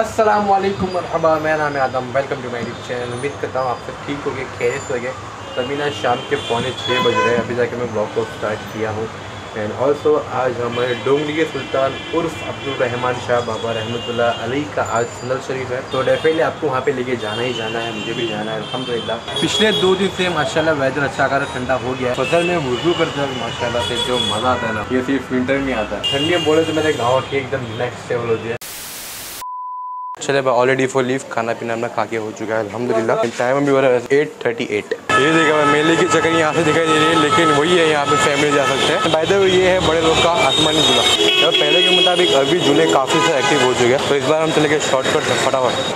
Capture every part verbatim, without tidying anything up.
अस्सलाम वालेकुम मरहबा, मेरा नाम है Adam. Welcome to my YouTube channel. उम्मीद करता हूँ आप सब ठीक हो गए, खैरियत हो गए। तभी ना शाम के पौने छः बज रहे हैं, अभी जाके मैं ब्लॉग को स्टार्ट किया हूँ। एंड ऑल्सो आज हमारे डोंगरी के सुल्तान उर्फ अब्दुल रहमान शाह बाबा रहमतुल्लाह अलैह का आज सनद शरीफ है, तो डेफिनेटली आपको वहाँ पे लेके जाना ही जाना है, मुझे भी जाना है अल्हम्दुलिल्लाह। पिछले दो दिन से माशाल्लाह वेदर अच्छा कर ठंडा हो गया है। फसल में वुज़ू करते हैं माशाल्लाह से जो मज़ा आता है ना, ये सिर्फ विंटर में आता है। ठंडी में बोले तो मेरे गाँव की एकदम नेक्स्ट लेवल होती है। चले भाई, ऑलरेडी फॉर लीव खाना पीना अपना खा के हो चुका है अल्हम्दुलिल्लाह। टाइम अभी हो रहा है एट थर्टी एट। ये देखा भाई, मेले की जगह यहाँ से दिखाई दे रही है, लेकिन वही है, यहाँ पे फैमिली जा सकते हैं। बाय द वे ये है बड़े लोग का आसमानी झूला। जब पहले के मुताबिक अभी झूले काफ़ी से एक्टिव हो चुके हैं, तो इस बार हम चले गए शॉर्टकट से फटाफट।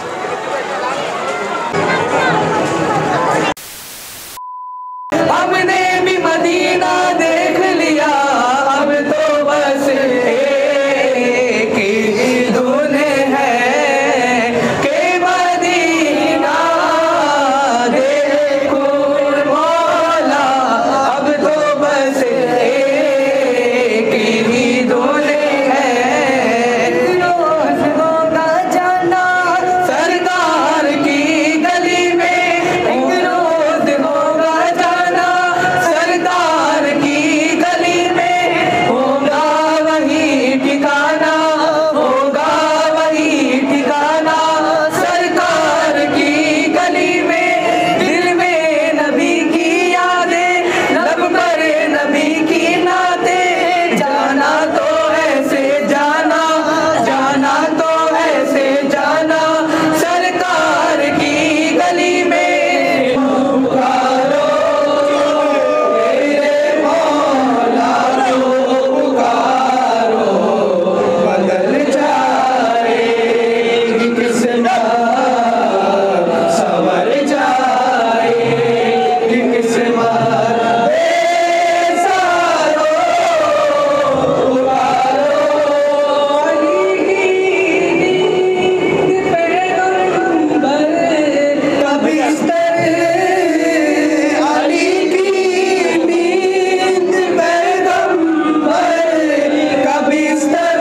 हमने भी मदीना देख लिया, अब तो बस एक ही धुन है कि मदीना देखो मौला, अब तो बस एक ही धुन है। रोज़ों का जाना सरदार की गली में, एक रोज़ होगा जाना सरदार की गली में, होगा वही ठिकाना, होगा वही ठिकाना सरकार की गली में। दिल में नबी की यादें, लब पर नबी की नातें, जाना तो ऐसे जाना, जाना तो ऐसे जाना सरकार की गली में। पुकारो मेरे मौला को, पुकारो बदल जाएगी किस्मत, संवर जाएगी किस्मत। बेसारो पुकारो अली की नींद पैगंबर का बिस्तर, अली की नींद पैगंबर का बिस्तर,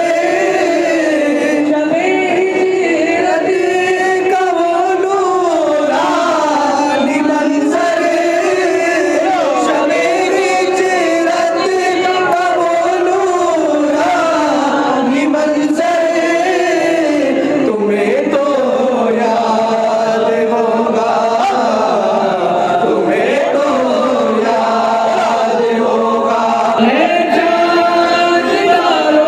शब-ए हिजरत का वो नूरानी मंज़र, शब-ए हिजरत का वो नूरानी मंज़र। तुम्हें तो याद होगा, तुम्हें तो याद होगा। है जानदारो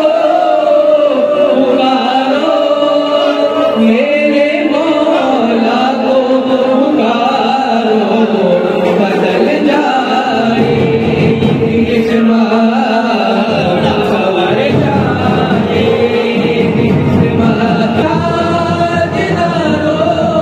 पुकारो मेरे मौला को, पुकारो बदल जाएगी किस्मत, संवर जाएगी किस्मत। जानदारो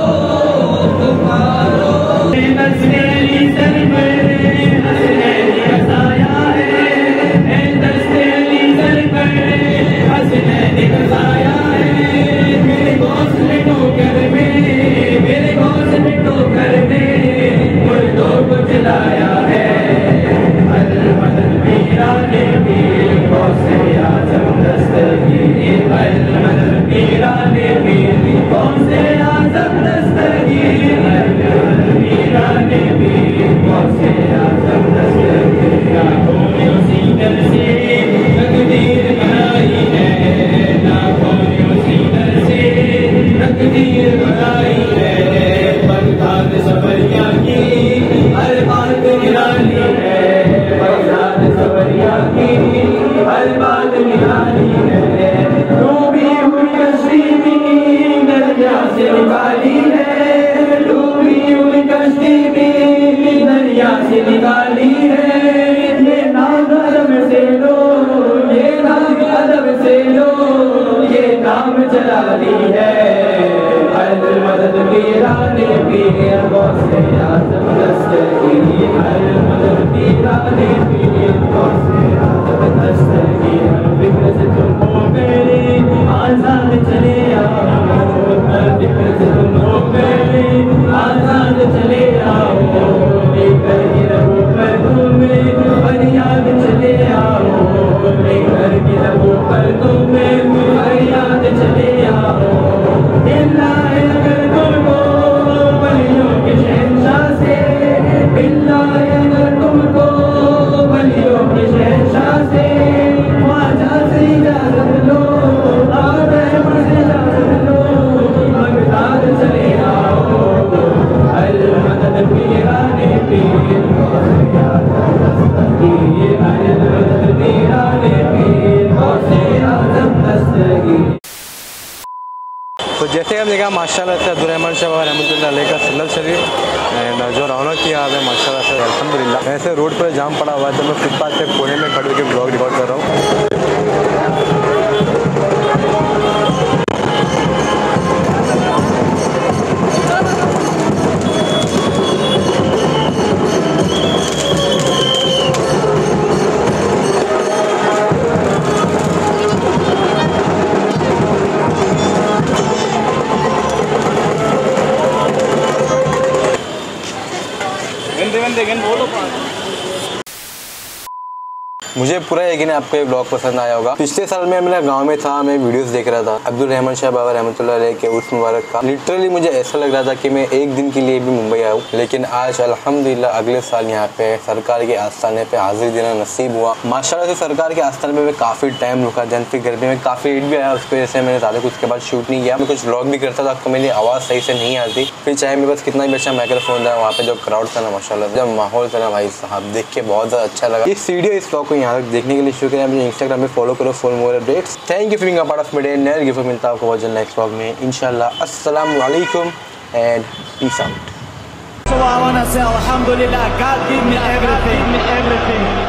पुकारो दस्ते-अली सर पर हसनैन का साया है, दस्ते-अली सर पर हसनैन का साया है। मेरे घोंसले ठोकर में, मेरे घोंसले ठोकर में मुर्दों को जलाया है। अल-मदद मीरा ने भी गौसे आज़म दस्तगीर, अल-मदद मीरा ने भी गौसे आज़म दस्तगीर, अल-मदद मीरा ने भी गौसे आज़म दस्तगीर। आँखों में उसी दर से तकदीर बनाई है, आँखों में उसी दर से तकदीर बनाई है। बगदाद सवरिया की हर बात निराली है, बगदाद सवरिया की हर बात निराली है। डूबी हुई कश्ती भी दरिया से निकाली है, डूबी हुई कश्ती भी दरिया से निकाली है। ये नाम अदब से लो, ये नाम अदब से लो, ये नाम जलाली है। अल-मदद मीरा ने भी गौसे आज़म दस्तगीर, अल-मदद मीरा ने भी गौसे आज़म दस्तगीर। फिक्र से तुम हो गए आज़ाद चले आओ, फिक्र से तुम हो गए आज़ाद चले आओ, लेकर गिरहू पर तुम्हें फरियाद चले आओ, लेकर गिरहू पर तुम्हें फरियाद चले आओ। का माशाल्लाह से अब्दुर्रहमान शाह बाबा रहमतुल्लाह अलैह का सुन्नत शरीफ एंड जो रौनक किया है माशाल्लाह से अल्हम्दुलिल्लाह। ऐसे रोड पर जाम पड़ा हुआ है तो मैं फुटपाथ पे कोने में खड़े होकर ब्लॉग रिकॉर्ड कर रहा हूँ। मुझे पूरा यकीन है आपको ये ब्लॉग पसंद आया होगा। पिछले साल में मेरा गांव में था, मैं वीडियोस देख रहा था अब्दुर्रहमान शाह बाबा रहमतुल्लाह अलैह के उर्स मुबारक का। लिटरली मुझे ऐसा लग रहा था कि मैं एक दिन के लिए भी मुंबई आया हूँ, लेकिन आज अल्हम्दुलिल्लाह अगले साल यहाँ पे सरकार के आस्थाने पे हाजिर देना नसीब हुआ। माशाल्लाह से सरकार के आस्थाने पे मैं काफ़ी टाइम रुका, जन फिर गर्मी में काफ़ी हीट भी आया, उसकी वजह से मैंने ज़्यादा कुछ के बाद शूट नहीं किया। मैं कुछ ब्लॉग भी करता था, आपको मेरी आवाज़ सही से नहीं आती, फिर चाहे मेरे पास कितना भी अच्छा माइक्रोफोन था, वहाँ पे जो क्राउड था ना माशाल्लाह, जब माहौल था ना भाई साहब, देख के बहुत ज़्यादा अच्छा लगा। इस वीडियो इस ब्लॉग को यहाँ तक देखने के लिए शुक्रिया। मुझे इंस्टाग्राम में फॉलो करो for more updates. Thank you for being a part of my day. Next gift मिलता है आपको वजन नेक्स्ट व्लॉग में इंशाल्लाह। अस्सलाम वालेकुम and peace out. So I wanna say alhamdulillah, God give me everything, everything.